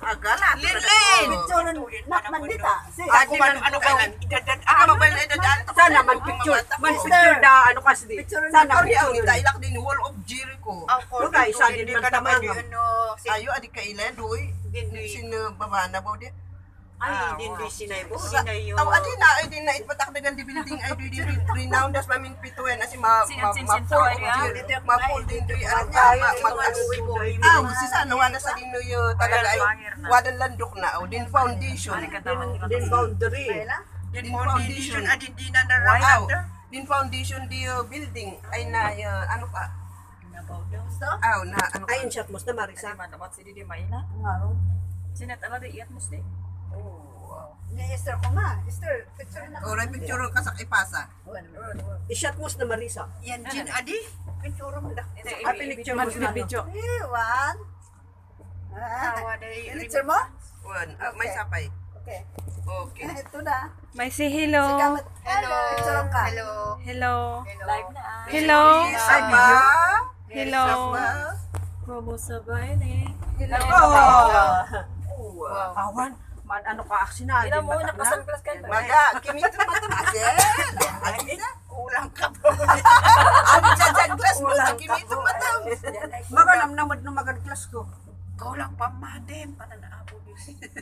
Agala. Lilin! Picture nak mandita. Ako man ano kailan? Mabel dadaan. Sana man picture. Man picture da ano kasi. Sana Ako ni ang picture. itailak din wall of Jericho. Ako kay isa din man tamang. Ayo adik kailan doy. Sin babana ba di? Ay din di sinay bo. Aw adi na itpatak dagan di building ay di renowned as mamin pituan as ma full din di ano aw si sana wala sa din yo talaga ay wadan landok na aw din foundation Din boundary. din foundation adi di na naraw din foundation di building ay na ano pa aw na ano Ay shot mo na Marisa. Dapat sidi di maina. Ngaro. Sinet ala di iat musti. Ni Esther ko ma. Esther, picture na. oray picture ka sa ipasa I-shot mo na Marisa. yan din adi Picture mo da. Ay picture mo na video. One. Picture mo? wan may sapay Okay. okay Ito na. May say hello. Hello. Picture ka. Hello. Live na. Hello. ay ba Hello. Promo sabay ni. Awan. Man ano ka aksina. Ila mo nakasungklas ka. Maga, kimito matamagel. Kulang ka po. Ano dyan glass mo sa kimito matam. Maganam namad no magad class ko. Kulang pa madem. Pananaabo yun.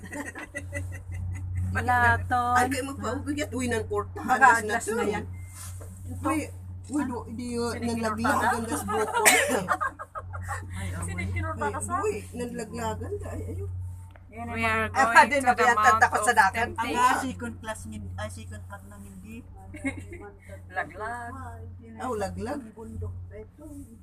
Laton. Ay, kayo magpaubigyan. Uy, ng porta. Maga class na yan. Uy, di yun. Nanlaglag ang gas boko. Sinikirota ka sa. Uy, nanlaglagan. Ay, ayun. We are Ay, going din to na the biyan Mount takot sa of dagat. Temptation. second class ni second part ng hindi. Laglag. Aw, laglag. Bundok na ito.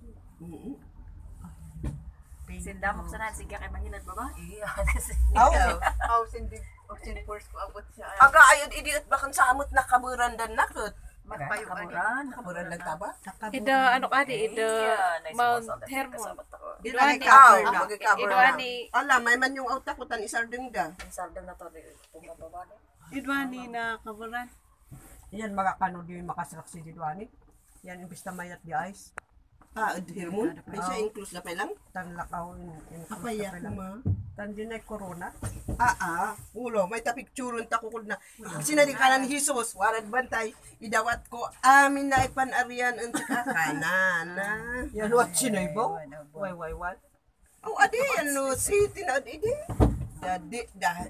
Sindamok sa nan sige kay mahinad ba? Aw, Aw, sindi force ko abot siya. aga ayun, idiot bakan sa amot na kaburan dan nakot. Magpayo kamuran. Kaburan lang taba? Ida ano ka di ida Mount Hermon. Idani Aw, cover na. magkakaburan. Idwani Ala, may man yung autakutan isardeng da. Saldang na to pumababa. idwani na kaburan. Yan makakano di makasrak si Didwani. Yan imbis na mayat di ice. Ah, Hermon? Ay siya include na pa lang? Tanlakaw in Apaya, kuma. Tandinay corona. Ulo, may tapicturon takukod na. Sinadi ka ni Jesus, warad bantay, idawat ko, amin na ipanarian ang kakanana. Yan what sinay bo? Why what? Oh, adi, ano, city na, adi, dadi,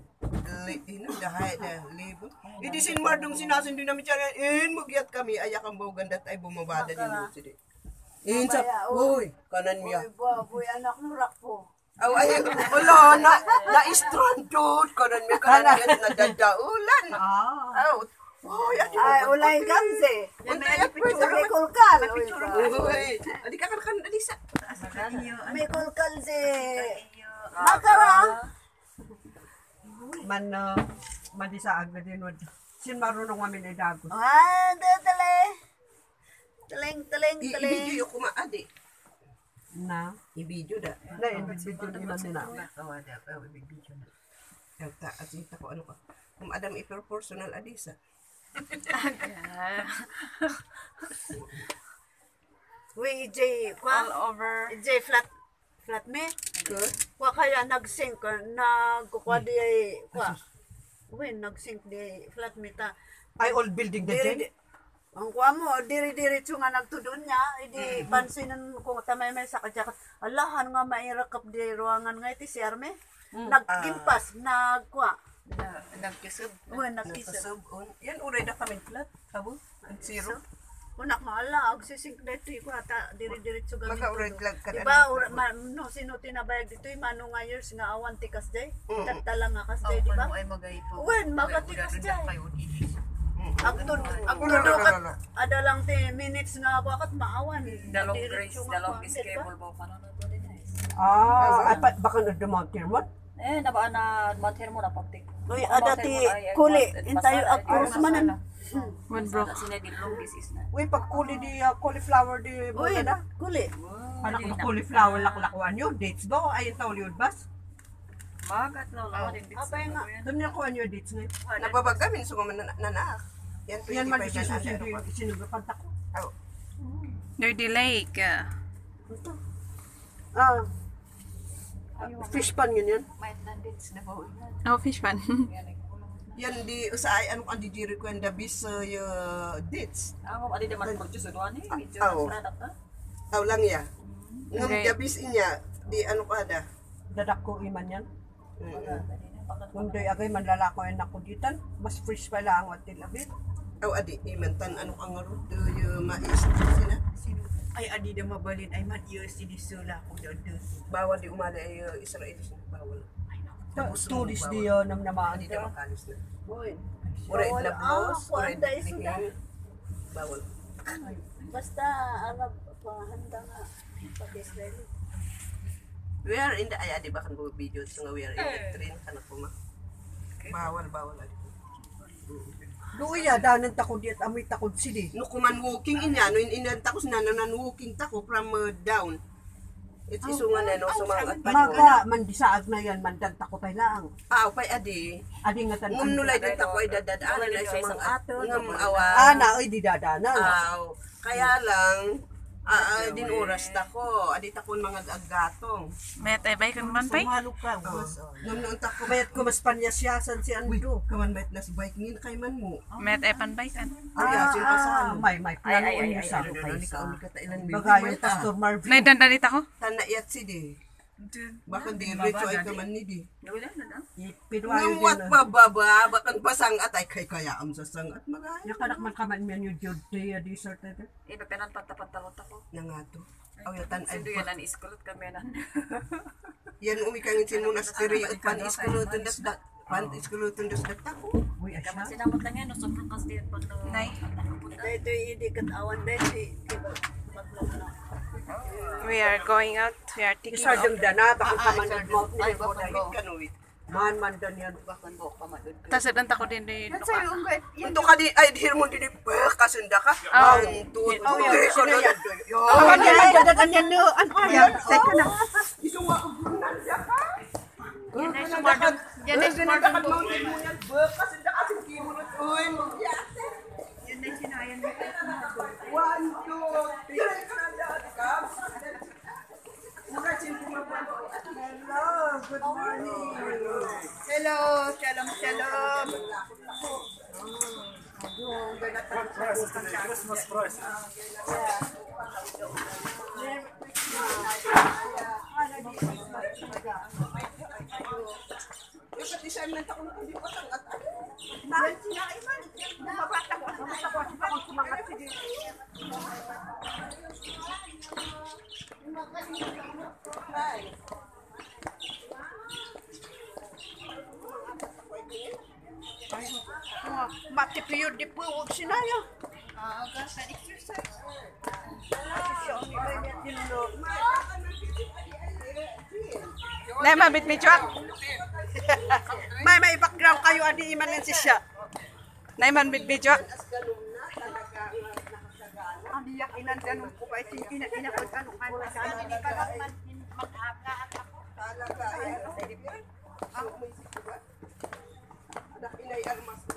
libo. Idi sinmardong sinasin din namin siya, mugyat kami, ayak ang bawgandat ay bumabada din mo sidi. Sa, uy, kanan miya. Boy, anak mo rakpo. Aw, ay, wala, na-stranded, kanan miya, kanan miya, nadadaulan. Aw, uy, adi, Ay, ulay gamse. Untay, picture May kulkal. uy, adi ka kan, adi sa. May kulkal si Makara. Man madisaag na din wad. Sin marunong kami na dagos. Ah, dale. Teleng. I-video ko maadi. Na I-video da. na video nila nila. Kawada, i-video na. Kaya asita ko ano ka. Kung adam personal adisa. Uy, EJ, All over. EJ flat me. Good. Wa kaya nag-sync nagkukuha di kwa. Uy, nag-sync di flat me ta. Ay old building na dyan. Ang kuha mo, diri-diretso nga nagtudon niya, hindi pansinan ko tamay may sa kajakat. Alahan nga mairakap di ruangan nga iti si Arme. Nagkimpas, nagkuha. Nagkisub. Uy, nagkisap. Nagkisub. Yan, uray na kami flat. Kabo? Ang zero. Unak nga ala, agsisink na ito ko ata diri-diretso gamit Maka-uray tudon. lag ka Diba, no, sino tinabayag dito, mano nga years nga awan tikas day. Tatala nga kas day, diba? Ay magay po. Uy, magatikas day. Agtod Wala. kat ada lang 10 minutes nga ako akat maawan. Dalong Diretso grace, nga dalong ako, schedule mo pa na to din guys. Ay baka na the Mount Hermon. Nabaan na mater mo na pagtik. Uy, ada ti kuli, intayo akros manan. One broke. Sina di long this is na. Uy pagkuli di cauliflower di Uy, buka na. kuli. Anak mo cauliflower laklakwan yun. Dates ba? Ayun tawliod bas. Magat na lang din bits. Apay nga. Doon niya kuha niyo dates ngayon. Nababagamin, so nanak. Yan, Yan man 25 na sinugapan ko. Near the lake. Ah, Fish pan yun yun. Oh, fish pan. Yan di usay ano kan di diri ko enda bis dates. Ako, adi naman purchase doon eh. Medyo Oo. product na. Aw lang ya. Ngam Okay. dabis inya di ano ka da. Dadak ko iman yan. Kung do'y agay manlalako yan ako ditan, mas fresh pa lang ang tilabit. Aw adi imentan ano ang arot yung mais sina. Ay, adi na mabalin. Ay, man-iyo si Disula ko doon. Bawal di umala ay Israel bawal. Tourist di nam namaan Adi ka. na makalis na. Boy. Ura Bawal. itlablos, Ah, ura kuanda isuda. bawal. Basta, alam, pahanda nga. Pag-Israel. We are in the ay adi bakan bo video so nga we are in the train kana po ma. Bawal adi. Doon ya, danan takod diat amoy takod sili. No kuman walking inya no inan takos na nan walking tako from down. It's isungan na no so mga Maka mandisaag na yan, mandan takot ay lang. pay adi. Adi nga tan. Ngum nulay din tako ay dadadaan na sa mga ato ngam awa. Na oy di dadanan. Aw, kaya lang din oras tako. Adi takon mga agatong. Met ay bay kan man pay. Maluk ka. Ngam noon tako Mayat ko mas panyasyasan si Ando. kaman bet nas bike ngin kay man mo. Met ay pan bay kan. Asin pa sa May plano ay, niyo sa ano ni ka uli ka ta ilan Bagay yung Pastor Marvin. Nay dandalit ako. Tana yat si di. Baka di recho ay kaman ni di. Wala na na. Pidwayo Ngam wat din. pababa bakan pasangat ay kay kaya am sa sangat magay. Nakanak man kaman men yung Jud Day desert na ito. Iba ka nang pantapantalot ako. Na nga to. Aw yatan ay Sino yan ang iskulot kami na. yan umi kangin sin monastery at pan iskuluton das dat pan iskuluton das dat tako. Uy, asya. Kaman sinamot lang yan. Sobrang kasi yan pag Nay. Dahil ito hindi katawa. Dahil maglog na. We are going out. We are taking Isa off. yung dana, bakit kaman nag-mouth Ay nila ko dahil. bakit kanuit. Man dan yan. Bakan mo ka madod. Tasad ang tako din din. Ito ka di ay dir mo din kasunda ka. Ang tuod. Oh, yan. Dire ko Sino na yan? Yo. Awan yan, dadan yan no. Ano yan? Teka na. Isuwa ko gunan siya ka. Yan ay sumardong. Yan ay sumardong po. Kasunda ka sin kimunot. Uy, magyate. Yan na sinayan mo. 1 2 dire ka na dati ka. Mura sin pumapalo. Hello, good morning. Hello, shalom, shalom. Yung design ng takong hindi pa sangat. Yan sila, Iman. Mabata ko. Mabata ko. Sila kong sumangat. Sige. Matipiyod di po. Huwag sinaya. Nay mabit mi chuak. May background kayo. Adi Iman yan si siya. Nay man bit mi chuak. Ang iyak inandanon ko pa. Inakot ano kan. Hindi pa lang mag-aga at ako. Talaga ay ang umisip ko ba? Anak inay armas ko.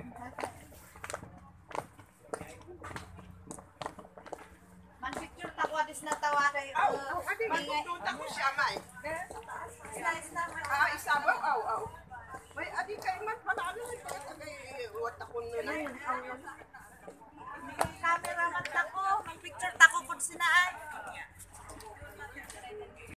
Man-picture tako, adis na tawa kayo. Adi magtututa ko siya may. Isabaw aw. May adi kay man panalo ni kay wata ko na. Camera man tako, man-picture tako kung sinaan.